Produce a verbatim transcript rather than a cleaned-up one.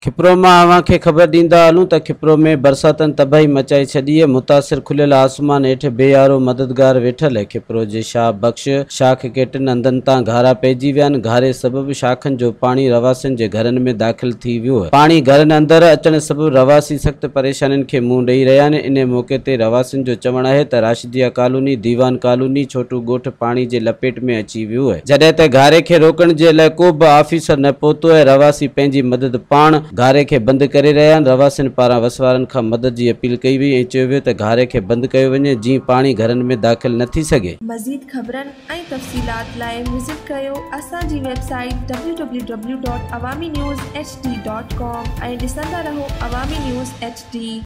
खिपरो में अवां खे ख़बर ॾींदा हलूं त खिपरो में बरसातन तबाही मचाई छॾी है। मुतासिर खुलियल आसमान हेठि बेयारो मददगार वेठल है। खिपरो जे शाह बख्श शाख के टिन हंधनि तां घारा पइजी विया आहिनि। घारे सबबि शाखनि जो पाणी रवासियुनि जे घरनि में दाख़िल थी वियो है। पाणी घरनि अंदरि अचण सबबि रवासी सख़्त परेशानियुनि खे मुंहुं ॾेई रहिया आहिनि। इन मौक़े ते रवासियुनि जो चवणु आहे त राशिदिया कॉलोनी, दीवान कॉलोनी, छोटू ॻोठ पाणी जे लपेट में अची वियो है। जॾहिं त घारे खे रोकण जे लाइ को बि ऑफिसर न पहुतो है। रवासी पंहिंजी मदद पाण घारे के बंद करे रहिया आहिनि। रवासियुनि पारां वसवारनि खां मदद जी अपील कई वई ऐं चयो वियो त घारे खे बंद कयो वञे जीअं पाणी घरनि में दाख़िल न थी सघे। मज़ीद ख़बरनि ऐं तफ़सीलात लाइ विज़िट कयो असांजी website W W W dot Awami news H D dot com ऐं ॾिसंदा रहो अवामी न्यूज़ एच डी।